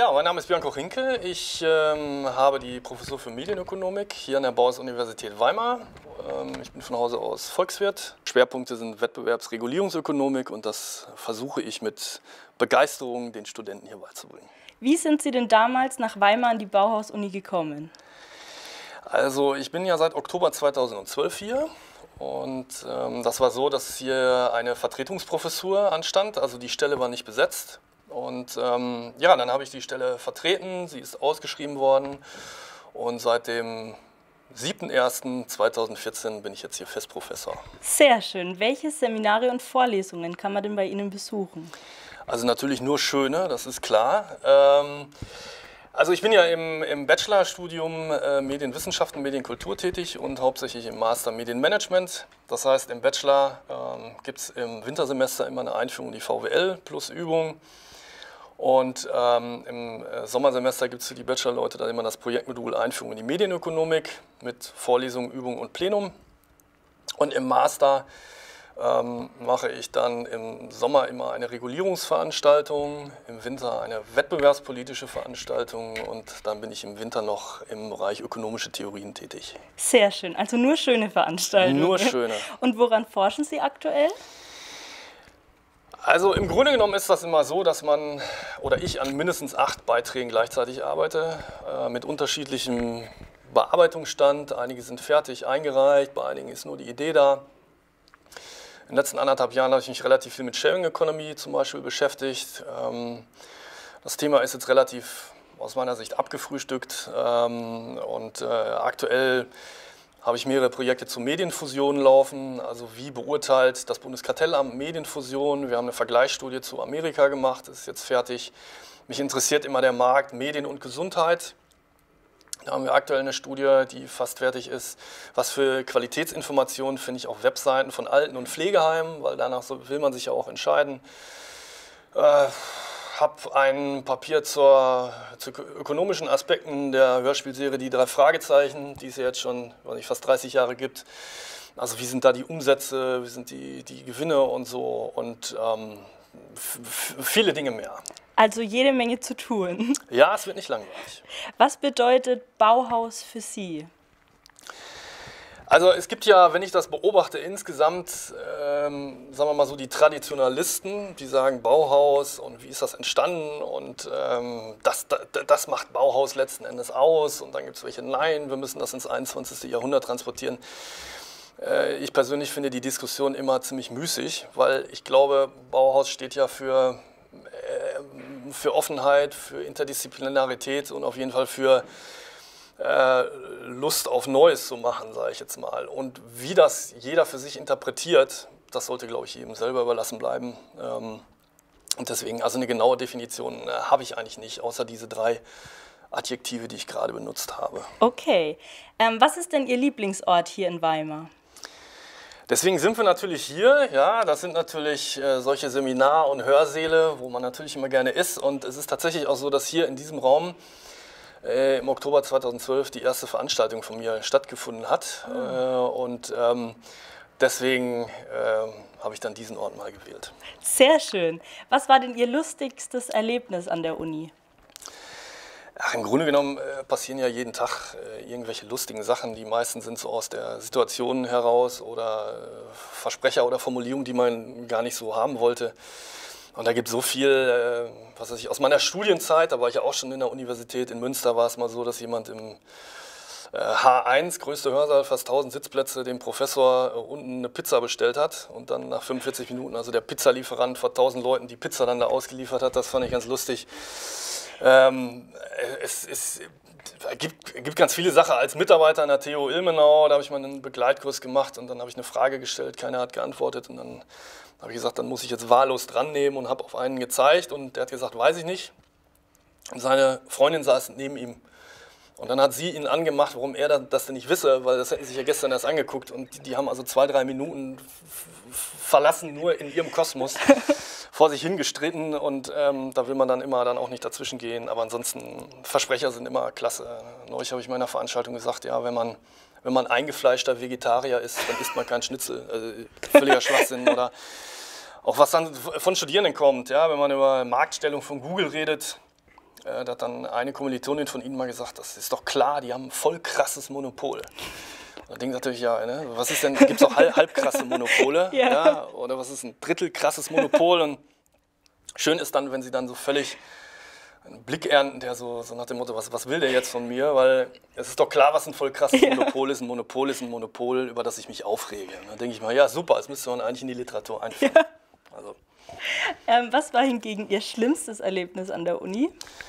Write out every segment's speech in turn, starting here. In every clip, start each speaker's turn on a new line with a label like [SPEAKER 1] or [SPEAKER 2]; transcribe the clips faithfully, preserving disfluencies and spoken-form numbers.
[SPEAKER 1] Ja, mein Name ist Björn Koch-Hinke. Ich ähm, habe die Professur für Medienökonomik hier an der Bauhaus-Universität Weimar. Ähm, ich bin von Hause aus Volkswirt. Schwerpunkte sind Wettbewerbsregulierungsökonomik und das versuche ich mit Begeisterung den Studenten hier beizubringen.
[SPEAKER 2] Wie sind Sie denn damals nach Weimar an die Bauhaus-Uni gekommen?
[SPEAKER 1] Also ich bin ja seit Oktober zweitausendzwölf hier. Und ähm, das war so, dass hier eine Vertretungsprofessur anstand, also die Stelle war nicht besetzt. Und ähm, ja, dann habe ich die Stelle vertreten, sie ist ausgeschrieben worden und seit dem siebten ersten zweitausendvierzehn bin ich jetzt hier Festprofessor.
[SPEAKER 2] Sehr schön. Welche Seminare und Vorlesungen kann man denn bei Ihnen besuchen?
[SPEAKER 1] Also natürlich nur schöne, das ist klar. Ähm, Also ich bin ja im, im Bachelorstudium äh, Medienwissenschaften, Medienkultur tätig und hauptsächlich im Master Medienmanagement. Das heißt, im Bachelor ähm, gibt es im Wintersemester immer eine Einführung in die V W L plus Übung. Und ähm, im Sommersemester gibt es für die Bachelorleute dann immer das Projektmodul Einführung in die Medienökonomik mit Vorlesungen, Übung und Plenum. Und im Master Ähm, mache ich dann im Sommer immer eine Regulierungsveranstaltung, im Winter eine wettbewerbspolitische Veranstaltung und dann bin ich im Winter noch im Bereich ökonomische Theorien tätig.
[SPEAKER 2] Sehr schön, also nur schöne Veranstaltungen.
[SPEAKER 1] Nur schöne.
[SPEAKER 2] Und woran forschen Sie aktuell?
[SPEAKER 1] Also im Grunde genommen ist das immer so, dass man oder ich an mindestens acht Beiträgen gleichzeitig arbeite, äh, mit unterschiedlichem Bearbeitungsstand. Einige sind fertig eingereicht, bei einigen ist nur die Idee da. In den letzten anderthalb Jahren habe ich mich relativ viel mit Sharing Economy zum Beispiel beschäftigt. Das Thema ist jetzt relativ aus meiner Sicht abgefrühstückt und aktuell habe ich mehrere Projekte zu Medienfusionen laufen. Also wie beurteilt das Bundeskartellamt Medienfusion? Wir haben eine Vergleichsstudie zu Amerika gemacht, das ist jetzt fertig. Mich interessiert immer der Markt Medien und Gesundheit. Da haben wir aktuell eine Studie, die fast fertig ist. Was für Qualitätsinformationen finde ich auf Webseiten von Alten- und Pflegeheimen, weil danach so will man sich ja auch entscheiden. Äh, habe ein Papier zur, zu ökonomischen Aspekten der Hörspielserie Die drei Fragezeichen, die es ja jetzt schon weiß nicht, fast dreißig Jahre gibt. Also wie sind da die Umsätze, wie sind die, die Gewinne und so und ähm, viele Dinge mehr.
[SPEAKER 2] Also jede Menge zu tun.
[SPEAKER 1] Ja, es wird nicht langweilig.
[SPEAKER 2] Was bedeutet Bauhaus für Sie?
[SPEAKER 1] Also es gibt ja, wenn ich das beobachte, insgesamt, ähm, sagen wir mal so, die Traditionalisten, die sagen Bauhaus und wie ist das entstanden und ähm, das, das, das macht Bauhaus letzten Endes aus und dann gibt es welche, nein, wir müssen das ins einundzwanzigste Jahrhundert transportieren. Äh, ich persönlich finde die Diskussion immer ziemlich müßig, weil ich glaube, Bauhaus steht ja für für Offenheit, für Interdisziplinarität und auf jeden Fall für äh, Lust auf Neues zu machen, sage ich jetzt mal. Und wie das jeder für sich interpretiert, das sollte, glaube ich, jedem selber überlassen bleiben. Ähm, und deswegen, also eine genaue Definition äh, habe ich eigentlich nicht, außer diese drei Adjektive, die ich gerade benutzt habe.
[SPEAKER 2] Okay. Ähm, was ist denn Ihr Lieblingsort hier in Weimar?
[SPEAKER 1] Deswegen sind wir natürlich hier, ja, das sind natürlich äh, solche Seminar- und Hörsäle, wo man natürlich immer gerne ist und es ist tatsächlich auch so, dass hier in diesem Raum äh, im Oktober zweitausendzwölf die erste Veranstaltung von mir stattgefunden hat mhm. äh, und ähm, deswegen äh, habe ich dann diesen Ort mal gewählt.
[SPEAKER 2] Sehr schön. Was war denn Ihr lustigstes Erlebnis an der Uni?
[SPEAKER 1] Ach, im Grunde genommen äh, passieren ja jeden Tag äh, irgendwelche lustigen Sachen. Die meisten sind so aus der Situation heraus oder äh, Versprecher oder Formulierungen, die man gar nicht so haben wollte. Und da gibt es so viel, äh, was weiß ich, aus meiner Studienzeit, da war ich ja auch schon in der Universität, in Münster war es mal so, dass jemand im äh, H eins, größte Hörsaal, fast tausend Sitzplätze, dem Professor äh, unten eine Pizza bestellt hat und dann nach fünfundvierzig Minuten, also der Pizzalieferant vor tausend Leuten die Pizza dann da ausgeliefert hat, das fand ich ganz lustig. Ähm, es, es gibt, gibt ganz viele Sachen. Als Mitarbeiter an der T U Ilmenau, da habe ich mal einen Begleitkurs gemacht und dann habe ich eine Frage gestellt, keiner hat geantwortet und dann habe ich gesagt, dann muss ich jetzt wahllos dran nehmen und habe auf einen gezeigt und der hat gesagt, weiß ich nicht. Und seine Freundin saß neben ihm und dann hat sie ihn angemacht, warum er das denn nicht wisse, weil das hätten sie sich ja gestern erst angeguckt und die, die haben also zwei, drei Minuten verlassen, nur in ihrem Kosmos. vor sich hingestritten und ähm, da will man dann immer dann auch nicht dazwischen gehen. Aber ansonsten, Versprecher sind immer klasse. Neulich habe ich in meiner Veranstaltung gesagt, ja, wenn man, wenn man eingefleischter Vegetarier ist, dann isst man kein Schnitzel. Also, völliger Schwachsinn. Oder auch was dann von Studierenden kommt, ja, wenn man über Marktstellung von Google redet. Äh, da hat dann eine Kommilitonin von Ihnen mal gesagt, das ist doch klar, die haben ein voll krasses Monopol. Da denkt natürlich, ja, ne? Was ist denn, gibt es auch halb, halb krasse Monopole?
[SPEAKER 2] Ja.
[SPEAKER 1] Ja? Oder was ist ein Drittel krasses Monopol? Und schön ist dann, wenn Sie dann so völlig einen Blick ernten, der so, so nach dem Motto, was, was will der jetzt von mir? Weil es ist doch klar, was ein voll krasses
[SPEAKER 2] Ja.
[SPEAKER 1] Monopol ist. Ein Monopol ist ein Monopol, über das ich mich aufrege. Und dann denke ich mal, ja super, das müsste man eigentlich in die Literatur einführen.
[SPEAKER 2] Ja.
[SPEAKER 1] Also,
[SPEAKER 2] Ähm, was war hingegen Ihr schlimmstes Erlebnis an der Uni?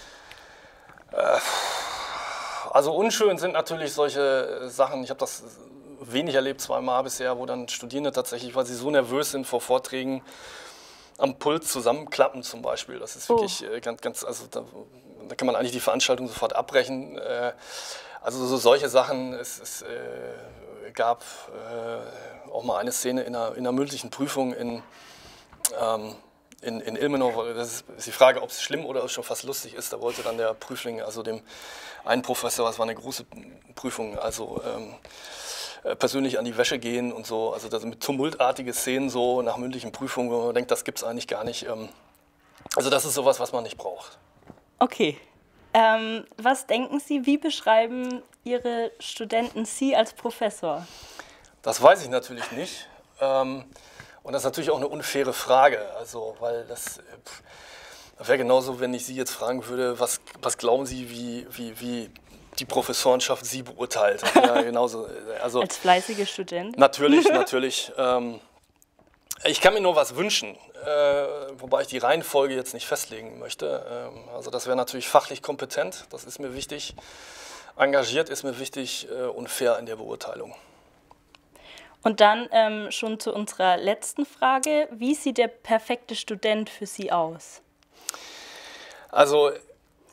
[SPEAKER 1] also unschön sind natürlich solche Sachen, ich habe das wenig erlebt, zweimal bisher, wo dann Studierende tatsächlich, weil sie so nervös sind vor Vorträgen, am Pult zusammenklappen zum Beispiel. Das ist wirklich oh. ganz, ganz, also da, da kann man eigentlich die Veranstaltung sofort abbrechen. Also so solche Sachen, es, es äh, gab äh, auch mal eine Szene in einer, in einer mündlichen Prüfung in, ähm, in, in Ilmenau. Das ist die Frage, ob es schlimm oder schon fast lustig ist. Da wollte dann der Prüfling, also dem einen Professor, es war eine große Prüfung, also ähm, persönlich an die Wäsche gehen und so, also das mit tumultartige Szenen so nach mündlichen Prüfungen, wo man denkt, das gibt es eigentlich gar nicht. Also das ist sowas, was man nicht braucht.
[SPEAKER 2] Okay. Ähm, was denken Sie, wie beschreiben Ihre Studenten Sie als Professor?
[SPEAKER 1] Das weiß ich natürlich nicht. Und das ist natürlich auch eine unfaire Frage, also weil das, das wäre genauso, wenn ich Sie jetzt fragen würde, was, was glauben Sie, wie, wie, wie die Professorenschaft Sie beurteilt. Ja, genauso. Also,
[SPEAKER 2] als fleißiger Student?
[SPEAKER 1] Natürlich, natürlich. Ähm, ich kann mir nur was wünschen, äh, wobei ich die Reihenfolge jetzt nicht festlegen möchte. Ähm, also das wäre natürlich fachlich kompetent, das ist mir wichtig. Engagiert ist mir wichtig äh, und fair in der Beurteilung.
[SPEAKER 2] Und dann ähm, schon zu unserer letzten Frage. Wie sieht der perfekte Student für Sie aus?
[SPEAKER 1] Also äh,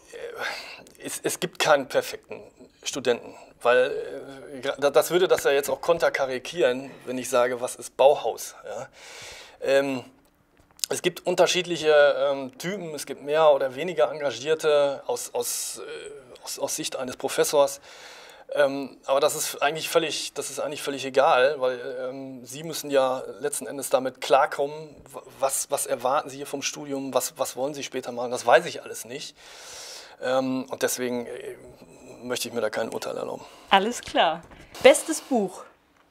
[SPEAKER 1] Es, es gibt keinen perfekten Studenten, weil äh, das würde das ja jetzt auch konterkarikieren, wenn ich sage, was ist Bauhaus. Ja? Ähm, es gibt unterschiedliche ähm, Typen, es gibt mehr oder weniger Engagierte aus, aus, äh, aus, aus Sicht eines Professors. Ähm, aber das ist eigentlich völlig, das ist eigentlich völlig egal, weil ähm, Sie müssen ja letzten Endes damit klarkommen, was, was erwarten Sie hier vom Studium, was, was wollen Sie später machen, das weiß ich alles nicht. Ähm, und deswegen äh, möchte ich mir da kein Urteil erlauben.
[SPEAKER 2] Alles klar. Bestes Buch?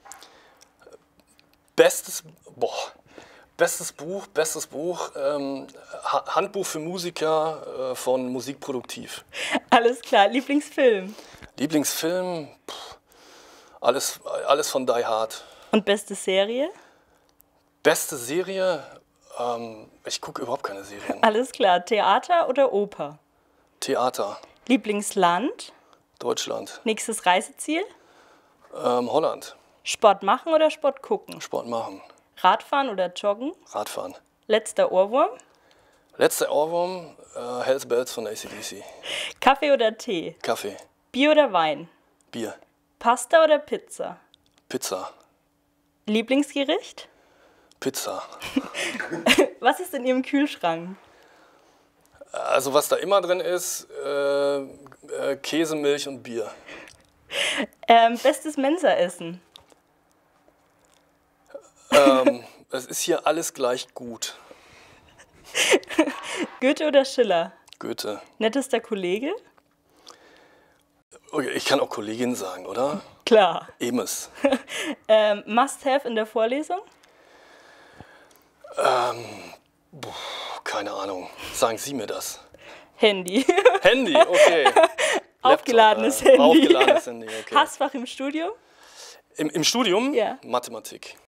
[SPEAKER 1] Bestes, boah, bestes Buch, bestes Buch, ähm, Handbuch für Musiker äh, von Musikproduktiv.
[SPEAKER 2] Alles klar. Lieblingsfilm?
[SPEAKER 1] Lieblingsfilm, pff, alles, alles von Die Hard.
[SPEAKER 2] Und beste Serie?
[SPEAKER 1] Beste Serie, ähm, ich gucke überhaupt keine Serien.
[SPEAKER 2] Alles klar. Theater oder Oper?
[SPEAKER 1] Theater.
[SPEAKER 2] Lieblingsland?
[SPEAKER 1] Deutschland.
[SPEAKER 2] Nächstes Reiseziel?
[SPEAKER 1] Ähm, Holland.
[SPEAKER 2] Sport machen oder Sport gucken?
[SPEAKER 1] Sport machen.
[SPEAKER 2] Radfahren oder joggen?
[SPEAKER 1] Radfahren.
[SPEAKER 2] Letzter Ohrwurm?
[SPEAKER 1] Letzter Ohrwurm, äh, Hells Bells von A C D C.
[SPEAKER 2] Kaffee oder Tee?
[SPEAKER 1] Kaffee.
[SPEAKER 2] Bier oder Wein?
[SPEAKER 1] Bier.
[SPEAKER 2] Pasta oder Pizza?
[SPEAKER 1] Pizza.
[SPEAKER 2] Lieblingsgericht?
[SPEAKER 1] Pizza.
[SPEAKER 2] Was ist in Ihrem Kühlschrank?
[SPEAKER 1] Also was da immer drin ist, äh, äh, Käse, Milch und Bier.
[SPEAKER 2] Ähm, bestes Mensaessen?
[SPEAKER 1] Ähm, es ist hier alles gleich gut.
[SPEAKER 2] Goethe oder Schiller?
[SPEAKER 1] Goethe.
[SPEAKER 2] Nettester Kollege?
[SPEAKER 1] Okay, ich kann auch Kollegin sagen, oder?
[SPEAKER 2] Klar.
[SPEAKER 1] Emes.
[SPEAKER 2] ähm, Must-have in der Vorlesung?
[SPEAKER 1] Ähm, boah, keine Ahnung. Sagen Sie mir das.
[SPEAKER 2] Handy.
[SPEAKER 1] Handy, okay.
[SPEAKER 2] Aufgeladenes
[SPEAKER 1] Laptop, äh,
[SPEAKER 2] Handy.
[SPEAKER 1] Aufgeladenes Handy, okay.
[SPEAKER 2] Hassfach im Studium?
[SPEAKER 1] Im, Im Studium?
[SPEAKER 2] Ja.
[SPEAKER 1] Mathematik.